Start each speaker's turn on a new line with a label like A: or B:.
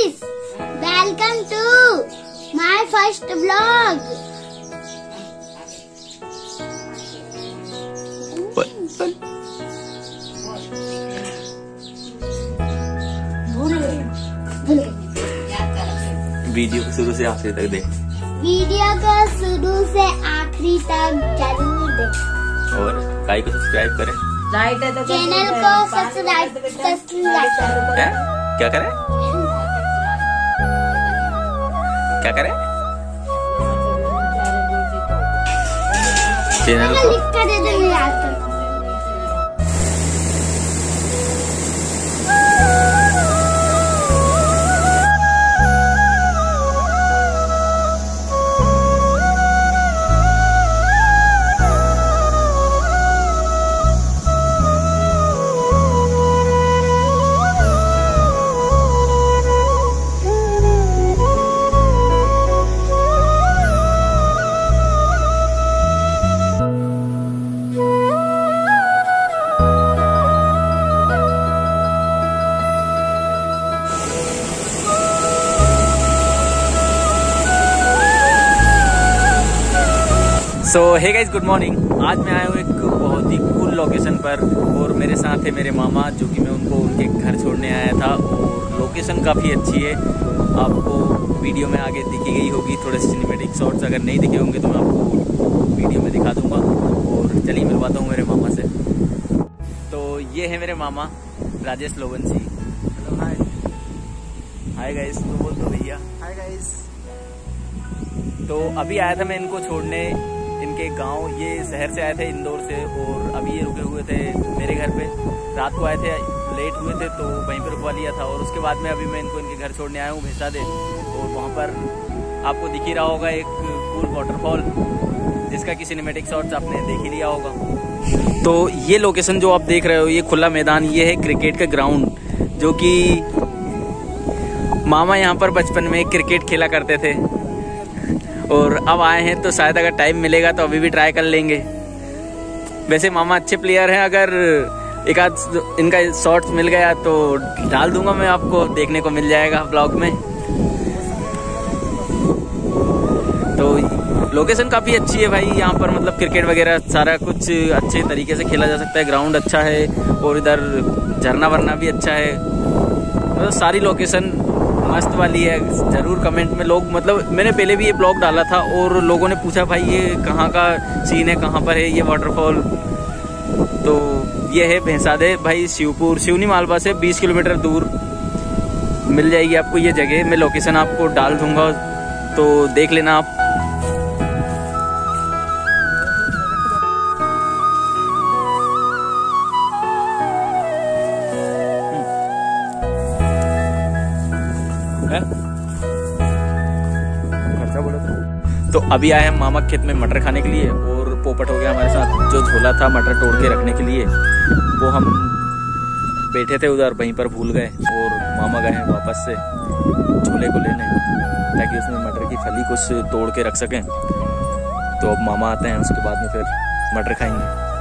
A: guys, welcome to my first vlog.
B: Video शुरू से आखिरी तक देख।
A: वीडियो को शुरू से आखिरी तक जरूर देखें
B: और लाइक को सब्सक्राइब करें।
A: चैनल को सब्सक्राइब करें।
B: क्या करें? क्या करें? चैनल को
A: लिख कर दे दो यार।
B: So hey guys, good morning. आज मैं आया हूँ एक बहुत ही कूल लोकेशन पर और मेरे साथ है मेरे मामा, जो कि मैं उनको उनके घर छोड़ने आया था। और लोकेशन काफ़ी अच्छी है, आपको वीडियो में आगे दिखी गई होगी। थोड़े सिनेमैटिक शॉट्स अगर नहीं दिखे होंगे तो मैं आपको वीडियो में दिखा दूंगा। और चलिए मिलवाता हूँ मेरे मामा से। तो ये है मेरे मामा Rajesh Lowanshi. Hello, hi hi guys. तो बोल दो भैया हाय गाइस। तो अभी आया था मैं इनको छोड़ने इनके गांव। ये शहर से आए थे, इंदौर से, और अभी ये रुके हुए थे मेरे घर पे। रात को आए थे, लेट हुए थे तो वहीं पर रुकवा लिया था। और उसके बाद में अभी मैं इनको इनके घर छोड़ने आया हूँ भैंसादे। और वहाँ पर आपको दिख ही रहा होगा एक कूल वाटरफॉल, जिसका कि सिनेमैटिक शॉट्स आपने देख ही लिया होगा। तो ये लोकेशन जो आप देख रहे हो, ये खुला मैदान, ये है क्रिकेट का ग्राउंड, जो कि मामा यहाँ पर बचपन में क्रिकेट खेला करते थे। और अब आए हैं तो शायद अगर टाइम मिलेगा तो अभी भी ट्राई कर लेंगे। वैसे मामा अच्छे प्लेयर हैं, अगर एक आध इनका शॉट्स मिल गया तो डाल दूंगा मैं, आपको देखने को मिल जाएगा ब्लॉग में। तो लोकेशन काफ़ी अच्छी है भाई, यहाँ पर मतलब क्रिकेट वगैरह सारा कुछ अच्छे तरीके से खेला जा सकता है। ग्राउंड अच्छा है और इधर झरना वरना भी अच्छा है। मतलब सारी लोकेशन मस्त वाली है। ज़रूर कमेंट में लोग, मतलब मैंने पहले भी ये ब्लॉग डाला था और लोगों ने पूछा भाई ये कहाँ का सीन है, कहाँ पर है ये वाटरफॉल। तो ये है भैंसादे भाई, शिवपुर, शिवनी मालवा से 20 किलोमीटर दूर मिल जाएगी आपको ये जगह। मैं लोकेशन आपको डाल दूंगा तो देख लेना आप। खर्चा बोला तो अभी आए हम मामा खेत में मटर खाने के लिए। और पोपट हो गया हमारे साथ, जो झोला था मटर तोड़ के रखने के लिए, वो हम बैठे थे उधर, वहीं पर भूल गए। और मामा गए हैं वापस से झोले को लेने, ताकि उसमें मटर की फली कुछ तोड़ के रख सकें। तो अब मामा आते हैं, उसके बाद में फिर मटर खाएंगे।